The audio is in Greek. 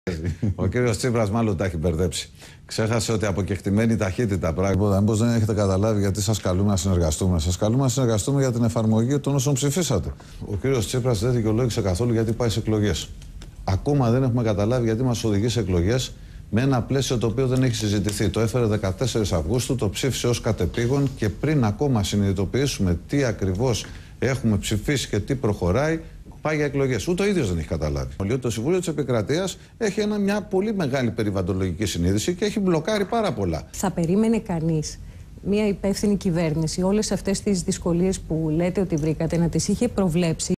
Ο κύριος Τσίπρας μάλλον τα έχει μπερδέψει. Ξέχασε ότι από κεκτημένη ταχύτητα πράγματα. Μήπως δεν έχετε καταλάβει γιατί σας καλούμε να συνεργαστούμε. Σας καλούμε να συνεργαστούμε για την εφαρμογή των όσων ψηφίσατε. Ο κύριος Τσίπρας δεν δικαιολόγησε καθόλου γιατί πάει σε εκλογές. Ακόμα δεν έχουμε καταλάβει γιατί μας οδηγεί σε εκλογές με ένα πλαίσιο το οποίο δεν έχει συζητηθεί. Το έφερε 14 Αυγούστου, το ψήφισε ως κατεπήγον και πριν ακόμα συνειδητοποιήσουμε τι ακριβώς έχουμε ψηφίσει και τι προχωράει, πάει για εκλογές. Ούτε ο ίδιος δεν έχει καταλάβει. Το Συμβούλιο της Επικρατείας έχει μια πολύ μεγάλη περιβαλλοντολογική συνείδηση και έχει μπλοκάρει πάρα πολλά. Θα περίμενε κανείς μια υπεύθυνη κυβέρνηση όλες αυτές τις δυσκολίες που λέτε ότι βρήκατε να τις είχε προβλέψει?